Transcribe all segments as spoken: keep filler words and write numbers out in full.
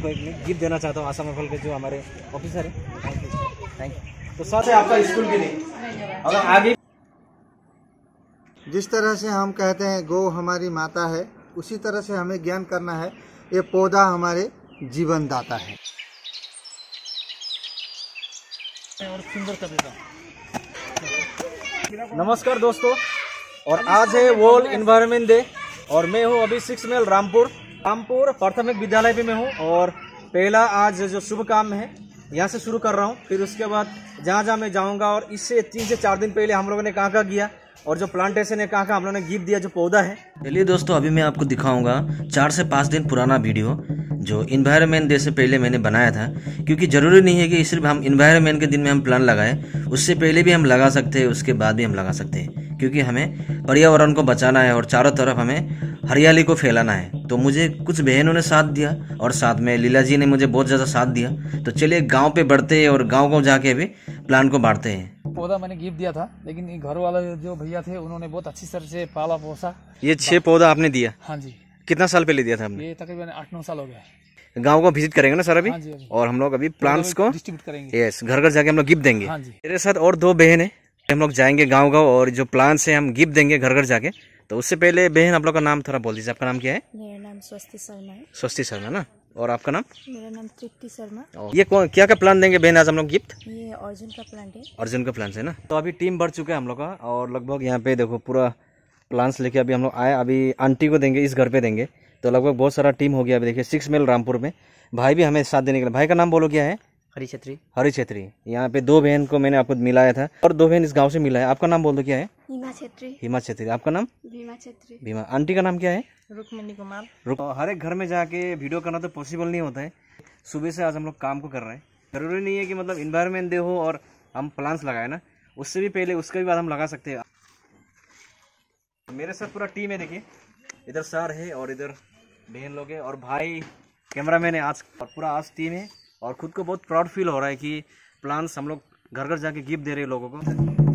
आपको एक गिफ्ट देना चाहता हूँ आसाम राइफल के जो हमारे ऑफिसर है। Thank you thank you. तो साथ है आपका स्कूल के लिए अगर आगे जिस तरह से हम कहते हैं गौ हमारी माता है, उसी तरह से हमें ज्ञान करना है। ये पौधा हमारे जीवन दाता है। और सुंदर कविता। नमस्कार दोस्तों, और आज है वर्ल्ड एनवायरनमेंट डे और मैं हूँ अभी सिक्स मेल रामपुर रामपुर प्राथमिक विद्यालय पे मैं हूँ। और पहला आज जो शुभ काम है यहाँ से शुरू कर रहा हूँ, फिर उसके बाद जहाँ जहाँ मैं जाऊँगा। और इससे तीन से चार दिन पहले हम लोगों ने कहाँ कहाँ किया और जो प्लांटेशन है कहाँ कहाँ हम लोगों ने गिफ्ट दिया जो पौधा है। चलिए दोस्तों, अभी मैं आपको दिखाऊंगा चार से पाँच दिन पुराना वीडियो जो इन्वायरमेंट डे से पहले मैंने बनाया था। क्योंकि ज़रूरी नहीं है कि सिर्फ हम इन्वायरमेंट के दिन में हम प्लान लगाएं, उससे पहले भी हम लगा सकते हैं, उसके बाद भी हम लगा सकते हैं। क्योंकि हमें पर्यावरण को बचाना है और चारों तरफ हमें हरियाली को फैलाना है। तो मुझे कुछ बहनों ने साथ दिया और साथ में लीला जी ने मुझे बहुत ज़्यादा साथ दिया। तो चलिए गाँव पे बढ़ते हैं और गाँव को जाके भी प्लान को बांटते हैं। पौधा मैंने गिफ्ट दिया था, लेकिन घर वाले जो भैया थे उन्होंने बहुत अच्छी तरह से पाला पोसा। ये छह पौधा आपने दिया? हाँ जी। कितना साल पहले दिया था आपने? ये तकरीबन आठ नौ साल हो गया। गांव को विजिट करेंगे ना सर अभी? हाँ जी, अभी। और हम लोग अभी प्लांट्स को डिस्ट्रीब्यूट करेंगे। यस, घर घर जाके हम लोग गिफ्ट देंगे। हाँ जी। मेरे साथ और दो बहन है, हम लोग जाएंगे गाँव गाँव और जो प्लांट्स है हम गिफ्ट देंगे घर घर जाके। तो उससे पहले बहन आप लोग का नाम थोड़ा बोल दीजिए। आपका नाम क्या है? मेरा नाम स्वस्ति शर्मा है। स्वस्ति शर्मा ना, और आपका नाम? मेरा नाम तृप्ति शर्मा। ये कौन क्या क्या प्लान देंगे बहन आज हम लोग गिफ्ट? ये अर्जुन का प्लांट है। अर्जुन का प्लांट्स है ना। तो अभी टीम बढ़ चुका है हम लोग का और लगभग यहाँ पे देखो पूरा प्लांट्स लेके अभी हम लोग आए। अभी आंटी को देंगे, इस घर पे देंगे। तो लगभग बहुत सारा टीम हो गया। अभी देखिए सिक्स मेल रामपुर में भाई भी हमें साथ देने के लिए। भाई का नाम बोलो क्या है? हरी छेत्री। हरी छेत्री। यहाँ पे दो बहन को मैंने आपको मिलाया था और दो बहन इस गांव से मिला है। आपका नाम बोल दो क्या है? हिमा छेत्री। हिमा छेत्री। आपका नाम? भीमा छेत्री। भीमा। आंटी का नाम क्या है? रुक्मिणी कुमार। रुक हर एक घर में जाके वीडियो करना तो पॉसिबल नहीं होता है। सुबह से आज हम लोग काम को कर रहे हैं। जरूरी नहीं है कि मतलब इन्वायरमेंट डे हो और हम प्लांट्स लगाए ना, उससे भी पहले उसके भी बाद हम लगा सकते हैं। मेरे साथ पूरा टीम है, देखिए इधर सर है और इधर बहन लोग है और भाई कैमरामैन है आज। और पूरा आज टीम है और खुद को बहुत प्राउड फील हो रहा है कि प्लांट्स हम लोग घर घर जाके गिफ्ट दे रहे हैं लोगों को।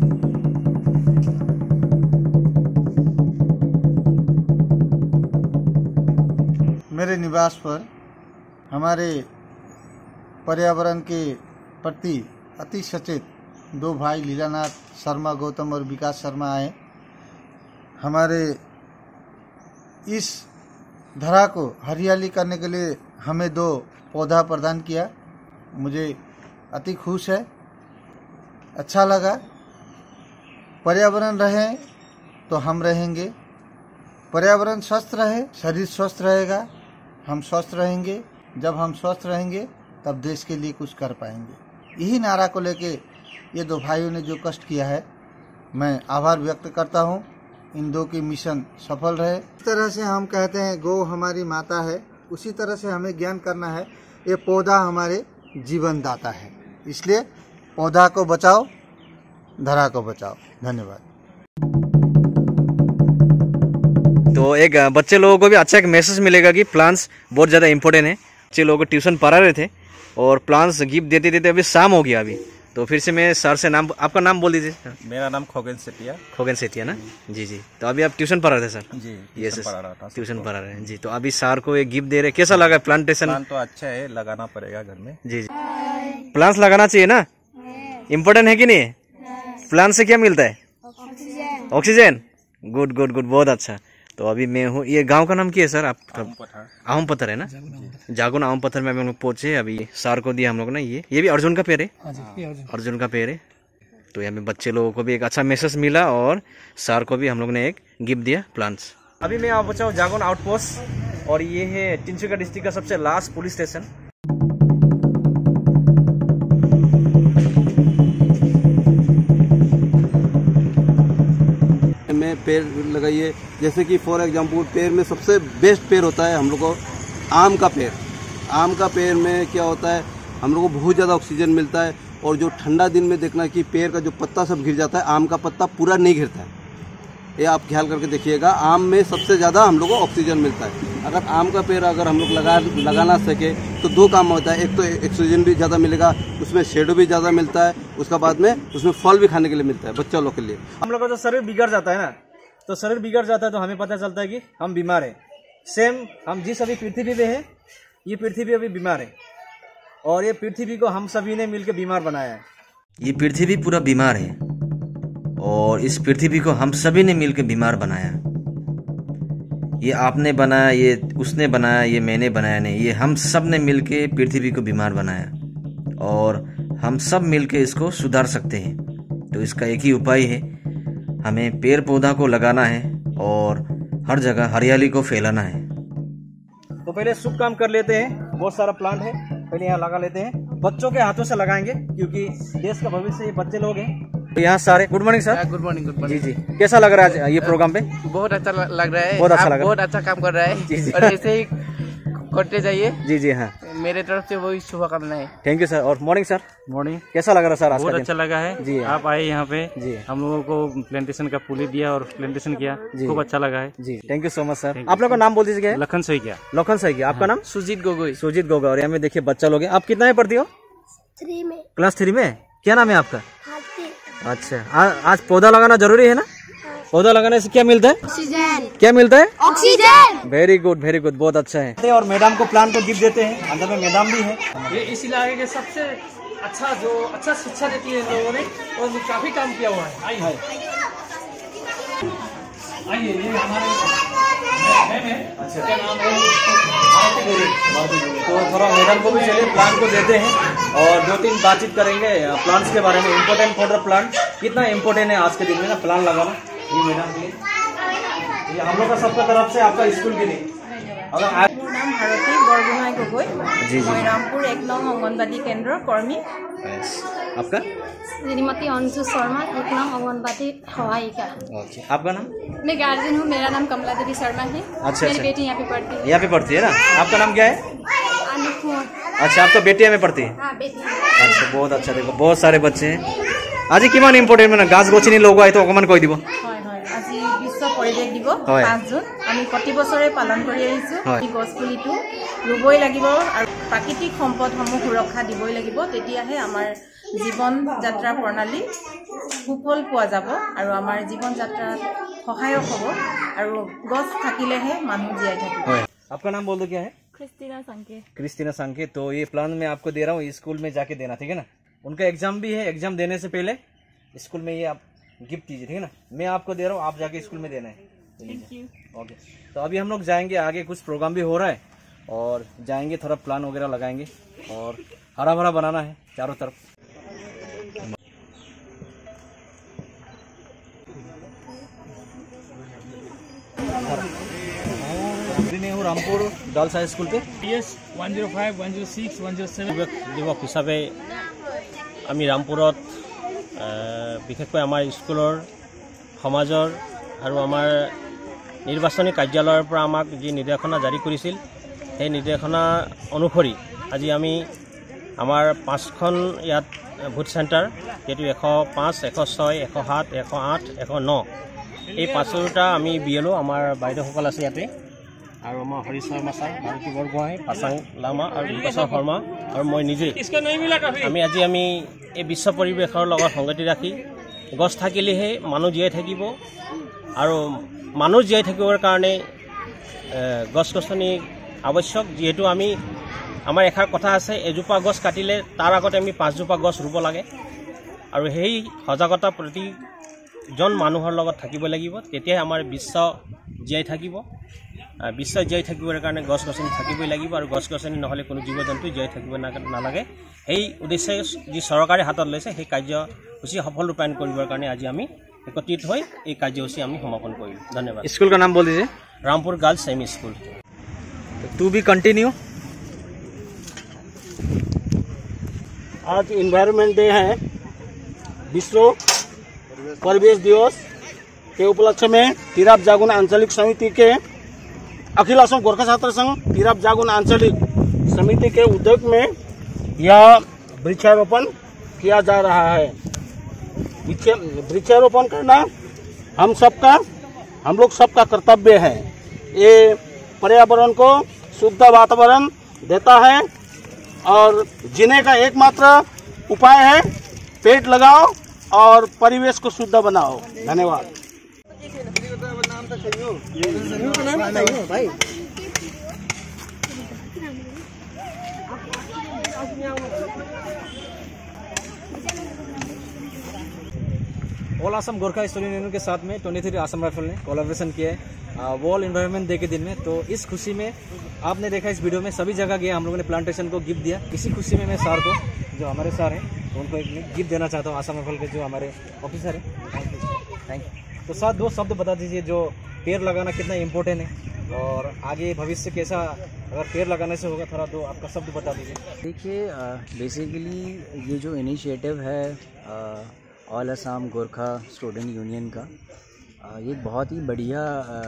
मेरे निवास पर हमारे पर्यावरण के प्रति अति सचेत दो भाई लीलानाथ शर्मा गौतम और विकास शर्मा आए। हमारे इस धरा को हरियाली करने के लिए हमें दो पौधा प्रदान किया। मुझे अति खुश है, अच्छा लगा। पर्यावरण रहे तो हम रहेंगे, पर्यावरण स्वस्थ रहे शरीर स्वस्थ रहेगा, हम स्वस्थ रहेंगे। जब हम स्वस्थ रहेंगे तब देश के लिए कुछ कर पाएंगे। यही नारा को लेके ये दो भाइयों ने जो कष्ट किया है, मैं आभार व्यक्त करता हूँ। इन दो की मिशन सफल रहे। इस तरह से हम कहते हैं गौ हमारी माता है, उसी तरह से हमें ज्ञान करना है। ये पौधा हमारे जीवन दाता है, इसलिए पौधा को बचाओ, धरा को बचाओ। धन्यवाद। तो एक बच्चे लोगों को भी अच्छा एक मैसेज मिलेगा कि प्लांट्स बहुत ज़्यादा इंपॉर्टेंट है। बच्चे लोगों को ट्यूशन पढ़ा रहे थे और प्लांट्स गिफ्ट देते देते अभी शाम हो गया अभी। तो फिर से मैं सर से नाम, आपका नाम बोल दीजिए। मेरा नाम खोगन सेठिया। खोगन सेठिया ना जी जी। तो अभी आप ट्यूशन पढ़ा रहे थे सर? जी, ये ट्यूशन पढ़ा रहा था। ट्यूशन पढ़ा रहे हैं जी। तो अभी सर को एक गिफ्ट दे रहे, कैसा लगा प्लांटेशन? प्लांट तो अच्छा है, लगाना पड़ेगा घर में। जी जी। प्लांट्स लगाना चाहिए ना, इम्पोर्टेंट है कि नहीं? प्लांट से क्या मिलता है? Oxygen. Oxygen. Good good good, बहुत अच्छा। तो अभी मैं हूँ, ये गांव का नाम क्या है सर? आप आहम पत्थर है ना, जागुन आहम पत्थर में हम लोग पहुंचे। अभी सार को दिया हम लोग ना, ये ये भी अर्जुन का पेड़ है। अर्जुन का पेड़ है। तो यहाँ पे बच्चे लोगों को भी एक अच्छा मैसेज मिला और सार को भी हम लोग ने एक गिफ्ट दिया प्लांट्स। अभी मैं आप बचाऊँ जागुन आउटपोस्ट और ये है तिनसुकिया डिस्ट्रिक्ट का सबसे लास्ट पुलिस स्टेशन। में पेड़ लगाइए, जैसे कि फॉर एग्जांपल पेड़ में सबसे बेस्ट पेड़ होता है हम लोग को आम का पेड़। आम का पेड़ में क्या होता है, हम लोग को बहुत ज़्यादा ऑक्सीजन मिलता है। और जो ठंडा दिन में देखना कि पेड़ का जो पत्ता सब गिर जाता है, आम का पत्ता पूरा नहीं गिरता है। ये आप ख्याल करके देखिएगा, आम में सबसे ज़्यादा हम लोग को ऑक्सीजन मिलता है। अगर आम का पेड़ अगर हम लोग लगा लगा ना सके तो दो काम होता है, एक तो ऑक्सीजन भी ज़्यादा मिलेगा, उसमें शेडो भी ज़्यादा मिलता है, उसका बाद में उसमें फल भी खाने के लिए मिलता है बच्चा लोग के लिए। हम लोग का जो शरीर बिगड़ जाता है ना, तो शरीर बिगड़ जाता है तो हमें पता चलता है कि हम बीमार हैं। सेम हम जिस अभी पृथ्वी पे हैं, ये पृथ्वी अभी बीमार है और ये पृथ्वी को हम सभी ने मिलकर बीमार बनाया है। ये पृथ्वी पूरा बीमार है और इस पृथ्वी को हम सभी ने मिलकर बीमार बनाया। ये आपने बनाया, ये उसने बनाया, ये मैंने बनाया नहीं, ये हम सब ने मिलके पृथ्वी को बीमार बनाया और हम सब मिलके इसको सुधार सकते हैं। तो इसका एक ही उपाय है, हमें पेड़ पौधा को लगाना है और हर जगह हरियाली को फैलाना है। तो पहले शुभ काम कर लेते हैं, बहुत सारा प्लांट है, पहले यहाँ लगा लेते हैं। बच्चों के हाथों से लगाएंगे क्योंकि देश का भविष्य ये बच्चे लोग हैं। यहाँ सारे good morning sir. Good morning good जी मॉर्निंग जी, कैसा लग रहा है ये प्रोग्राम पे? बहुत अच्छा लग रहा है, बहुत अच्छा आप लग रहा है। बहुत अच्छा काम कर रहा है जी जी और ऐसे ही करते जाइए। जी जी हाँ, मेरे तरफ से वही शुभकामनाएं। Thank you sir. और मॉर्निंग सर। मॉर्निंग। कैसा लग रहा है सर आज बहुत का अच्छा दिन? लगा है जी आप आए यहाँ पे जी, हम लोगों को प्लांटेशन का पुली दिया और प्लांटेशन किया, खूब अच्छा लगा है जी। Thank you so much sir. आप लोग का नाम बोल दीजिए। लखन सही क्या? लखन सही क्या? आपका नाम? सुजीत गोगोई। सुजीत गोगोई। और यहाँ में देखिए बच्चा लोग हैं। आप कितना में पढ़ती हो? थ्री में। क्लास थ्री में। क्या नाम है आपका? हाथी। अच्छा, आ, आज पौधा लगाना जरूरी है ना? पौधा लगाने से क्या मिलता है? ऑक्सीजन। क्या मिलता है? Oxygen. Very good very good, बहुत अच्छा है। और मैडम को प्लांट को गिफ्ट देते हैं, अंदर में मैडम भी है। ये इस इलाके के सबसे अच्छा जो अच्छा शिक्षा देती है इन लोगों ने और काफी काम किया हुआ है। आइए आइए, ये हमारे मैम है। अच्छा, क्या नाम है? तो थोड़ा मैडम को भी चलिए प्लांट को देते हैं और दो तीन बातचीत करेंगे प्लांट्स के बारे में। इम्पोर्टेंट फॉर द प्लांट, कितना इम्पोर्टेंट है आज के दिन में ना प्लांट लगाना। ये मैडम के लिए, ये हम लोग का सबका तरफ से आपका स्कूल के लिए। अगर आप মোৰ নাম ভাৰতী বৰগোহাঁই গগৈ, जी जी মই रामपुर एक नং अंगनबाड़ी केंद्र कर्मी। आपका? श्रीमती अंशु शर्मा, एक नौ अंगनबाड़ी सहायिका। ओके, आपका नाम? मैं गार्जियन हूँ, मेरा नाम कमला देवी शर्मा है। अच्छा, मेरी अच्छा। बेटी यहाँ पे पढ़ती है। यहाँ पे पढ़ती है ना? आपका नाम क्या है? अनुकुमार। अच्छा, आप तो बेटिया में पढ़ती है? हाँ बेटी। अच्छा, बहुत अच्छा। देखो बहुत सारे बच्चे हैं। আজি কিমান ইম্পৰ্টেণ্ট মানে গাছ গছনি লগোৱা এইটো অকণমান কৈ দিব। হয় হয়, আজি বিশ্ব পৰিৱেশ দিৱস হয়। পাঁচ জুন আমি প্ৰতি বছৰে পালন কৰি আহিছোঁ। হয়। এই গছপুলিটো ৰুবই লাগিব আৰু প্ৰাকৃতিক সম্পদসমূহ সুৰক্ষা দিবই লাগিব, তেতিয়াহে আমাৰ জীৱন যাত্ৰা প্ৰণালী সুফল পোৱা যাব আৰু আমাৰ জীৱন যাত্ৰাত সহায়ক হ'ব আৰু গছ থাকিলেহে মানুহ জীয়াই থাকিব। आपका नाम बोल दो, क्या है? क्रिस्टीना संके। क्रिस्टीना संके। तो ये प्लान मैं आपको दे रहा हूँ, स्कूल में जाके देना, ठीक है ना? उनका एग्जाम भी है, एग्जाम देने से पहले स्कूल में ये आप गिफ्ट कीजिए, ठीक है ना? मैं आपको दे रहा हूँ, आप जाके स्कूल में देना है। Thank you. ओके, तो अभी हम लोग जाएंगे आगे, कुछ प्रोग्राम भी हो रहा है और जाएंगे थोड़ा प्लान वगैरह लगाएंगे और हरा भरा बनाना है चारों तरफ। रामपुर गर्ल्स हाई स्कूल पे এছ one zero' five one zero' six one zero' seven দিৱস হিচাপে আমি ৰামপুৰত বিশেষকৈ আমাৰ স্কুলৰ সমাজৰ আৰু আমাৰ নিৰ্বাচনী কাৰ্যালয়ৰ পৰা আমাক যি নিৰ্দেশনা জাৰি কৰিছিল সেই নিৰ্দেশনা অনুসৰি আজি আমি আমাৰ পাঁচখন ইয়াত ভোট চেণ্টাৰ, যিহেতু এশ পাঁচ এশ ছয় এশ সাত এশ আঠ এশ ন এই পাঁচোটা আমি বি এল অ' আমাৰ বাইদেউসকল আছে ইয়াতে আৰু আমাৰ হৰি শৰ্মা ছাৰ, ভাৰতী বৰগোহাঁই, পাচাং লামা আৰু বিকাশৰ শৰ্মা আৰু মই নিজে আমি আজি আমি এই বিশ্ব পৰিৱেশৰ লগত সংগতি ৰাখি গছ থাকিলেহে মানুহ জীয়াই থাকিব আৰু মানুহ জীয়াই থাকিবৰ কাৰণে গছ গছনি আৱশ্যক। যিহেতু আমি আমাৰ এষাৰ কথা আছে, এজোপা গছ কাটিলে তাৰ আগতে আমি পাঁচজোপা গছ ৰুব লাগে আৰু সেই সজাগতা প্ৰতিজন মানুহৰ লগত থাকিব লাগিব, তেতিয়াহে আমাৰ বিশ্ব জীয়াই থাকিব। বিশ্ব জীয়াই থাকিবৰ কাৰণে গছ গছনি থাকিবই লাগিব আৰু গছ গছনি নহ'লে কোনো জীৱ জন্তু জীয়াই থাকিব নালাগে। সেই উদ্দেশ্যে যি চৰকাৰে হাতত লৈছে সেই কাৰ্যসূচী সফল ৰূপায়ণ কৰিবৰ কাৰণে আজি আমি একত্ৰিত হৈ এই কাৰ্যসূচী আমি সমাপন কৰিলোঁ। ধন্যবাদ। स्कूल का नाम बोल दीजिए। Rampur girls semi school. तू भी कंटिन्यू। आज इन्वायरमेंट डे है, विश्व परिवेश दिवस के उपलक्ष्य में तिराप जागुन आंचलिक समिति के अखिल असम गोरखा छात्र संघ तिराप जागुन आंचलिक समिति के उद्योग में यह वृक्षारोपण किया जा रहा है। वृक्षारोपण करना हम सबका हम लोग सबका कर्तव्य है। ये पर्यावरण को शुद्ध वातावरण देता है और जीने का एकमात्र उपाय है पेड़ लगाओ और परिवेश को शुद्ध बनाओ। धन्यवाद। All Assam Gorkha student union के साथ में ट्वेंटी थ्री आसाम राइफल ने कोलैबोरेशन किया है वर्ल्ड एनवायरनमेंट डे के दिन में। तो इस खुशी में आपने देखा इस वीडियो में सभी जगह गया, हम लोगों ने प्लांटेशन को गिफ्ट दिया। इसी खुशी में मैं सर को, जो हमारे सर हैं, तो उनको एक गिफ्ट देना चाहता हूँ, आसाम राइफल के जो हमारे ऑफिसर हैं। Thank you thank you. तो सर दो शब्द बता दीजिए, जो पेड़ लगाना कितना इम्पोर्टेंट है और आगे भविष्य कैसा अगर पेड़ लगाने से होगा, थोड़ा दो आपका शब्द बता दीजिए। देखिए, बेसिकली ये जो इनिशिएटिव है all Assam Gorkha student union का, आ, ये बहुत ही बढ़िया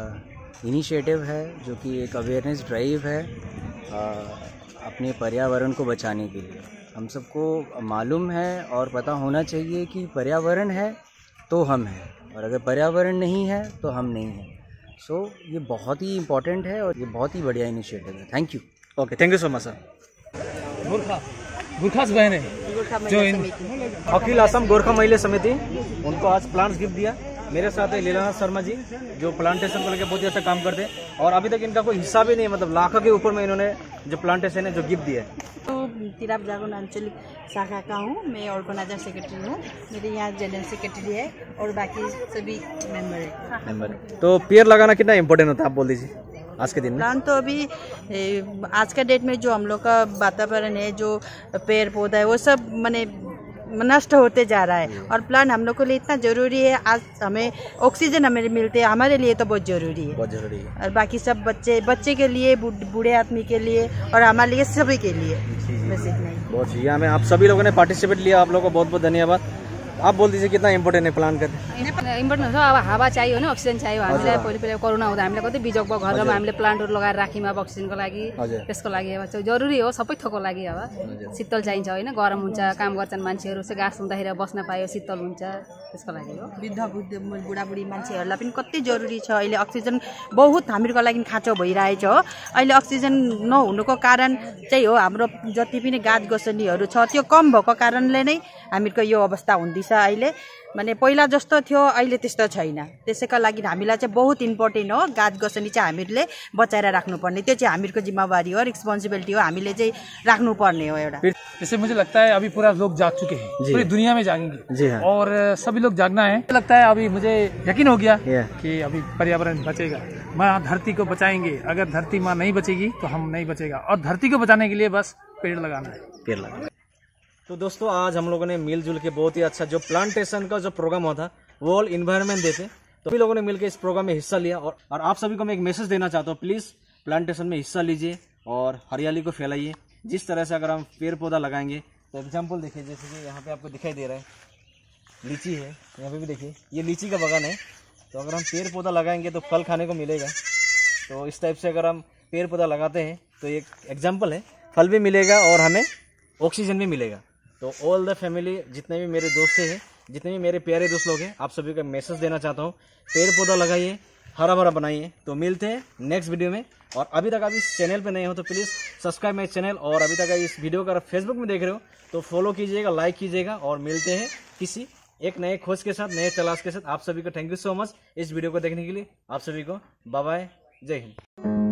इनिशिएटिव है, जो कि एक अवेयरनेस ड्राइव है आ, अपने पर्यावरण को बचाने के लिए। हम सबको मालूम है और पता होना चाहिए कि पर्यावरण है तो हम हैं, और अगर पर्यावरण नहीं है तो हम नहीं हैं। सो so, ये बहुत ही इम्पोर्टेंट है और ये बहुत ही बढ़िया इनिशिएटिव है। Thank you. Okay, thank you so much sir. Gorkha Gorkhas बहन है जो अखिल असम गोरखा महिला समिति, उनको आज प्लांट्स गिफ्ट दिया। मेरे साथ है लीलानाथ शर्मा जी, जो प्लांटेशन को लेकर बहुत ही अच्छा काम करते हैं और अभी तक इनका कोई हिस्सा भी नहीं, मतलब लाखों के ऊपर में इन्होंने जो प्लांटेशन है जो गिफ्ट दिया है। तो तिराप जागरण आंचलिक शाखा का हूँ मैं, ऑर्गेनाइजर सेक्रेटरी हूँ। मेरे यहाँ जनरल सेक्रेटरी है और बाकी सभी मेंबर है मेंबर तो पेड़ लगाना कितना इम्पोर्टेंट होता है, आप बोल दीजिए आज के दिन में। प्लान तो अभी ए, आज का डेट में जो हम लोग का वातावरण है, जो पेड़ पौधा है, वो सब माने नष्ट होते जा रहा है और प्लांट हम लोग के लिए इतना जरूरी है। आज हमें ऑक्सीजन हमें मिलते हैं, हमारे लिए तो बहुत जरूरी है, बहुत जरूरी है। और बाकी सब बच्चे बच्चे के लिए, बूढ़े आदमी के लिए और हमारे लिए, सभी के लिए। बस इतना ही। बहुत जी, हमें आप सभी लोगों ने पार्टिसिपेट लिया, आप लोगों को बहुत बहुत धन्यवाद। आप बोल दीजिए कितना इम्पोर्टेंट है प्लान करने। इम्पोर्टेन्ट हुन्छ, अब हावा चाहियो होइन, अक्सिजन चाहियो हामीलाई। पहिले पहिले कोरोना हुँदा हामीले कतै बिजोग भयो, घरमा हामीले प्लान्टहरू लगाएर राख्यौँ अब अक्सिजनको लागि, त्यसको लागि अब जरुरी हो, सबै थोकको लागि। अब शीतल चाहिन्छ होइन, गरम हुन्छ, काम गर्छन् मान्छेहरू, चाहिँ घाँस हुँदाखेरि बस्न पायो, शीतल हुन्छ, त्यसको लागि हो। वृद्ध बुढाबुढी मान्छेहरूलाई पनि कति जरुरी छ। अहिले अक्सिजन बहुत हामीहरूको लागि खाँचो भइरहेछ हो। अहिले अक्सिजन नहुनुको कारण चाहिँ हो हाम्रो जति पनि गाछ गसनीहरू छ त्यो कम भएको कारणले नै हामीहरूको यो अवस्था हुँदैछ। अहिले माने पहिला जस्तो थियो, अहिले त्यस्तो छैन। त्यसैका लागि हामीलाई चाहिँ बहुत इम्पोर्टेन्ट हो, गाछ गसनी चाहिँ हामीहरूले बचाएर राख्नुपर्ने, त्यो चाहिँ हामीहरूको जिम्मेवारी हो, रिस्पोन्सिबिलिटी हो, हामीले चाहिँ राख्नुपर्ने हो एउटा। जैसे मुझे लगता है अभी पूरा लोग जाग चुके हैं, पूरी दुनिया में जागेंगे जी हाँ। और सभी लोग जागना है। लगता है अभी मुझे यकीन हो गया कि अभी पर्यावरण बचेगा, माँ धरती को बचाएंगे। अगर धरती माँ नहीं बचेगी तो हम नहीं बचेगा, और धरती को बचाने के लिए बस पेड़ लगाना है, पेड़ लगाना। तो दोस्तों आज हम लोगों ने मिलजुल के बहुत ही अच्छा जो प्लांटेशन का जो प्रोग्राम हुआ था, वर्ल्ड एनवायरनमेंट डे थे, तो सभी लोगों ने मिलकर इस प्रोग्राम में हिस्सा लिया। और, और आप सभी को मैं एक मैसेज देना चाहता हूँ, प्लीज प्लांटेशन में हिस्सा लीजिए और हरियाली को फैलाइए। जिस तरह से अगर हम पेड़ पौधा लगाएंगे, तो एग्जाम्पल देखिए, जैसे कि यहाँ पे आपको दिखाई दे रहा है लीची है, यहाँ पे भी देखिए ये लीची का बागान है। तो अगर हम पेड़ पौधा लगाएंगे तो फल खाने को मिलेगा। तो इस टाइप से अगर हम पेड़ पौधा लगाते हैं तो एक एग्जाम्पल है, फल भी मिलेगा और हमें ऑक्सीजन भी मिलेगा। तो ऑल द फैमिली, जितने भी मेरे दोस्त हैं, जितने भी मेरे प्यारे दोस्त लोग हैं, आप सभी को मैसेज देना चाहता हूँ, पेड़ पौधा लगाइए, हरा भरा बनाइए। तो मिलते हैं नेक्स्ट वीडियो में। और अभी तक आप इस चैनल पे नए हो तो प्लीज़ सब्सक्राइब माई चैनल, और अभी तक इस वीडियो का फेसबुक में देख रहे हो तो फॉलो कीजिएगा, लाइक कीजिएगा। और मिलते हैं किसी एक नए खोज के साथ, नए तलाश के साथ। आप सभी को थैंक यू सो मच इस वीडियो को देखने के लिए। आप सभी को बाय बाय, जय हिंद।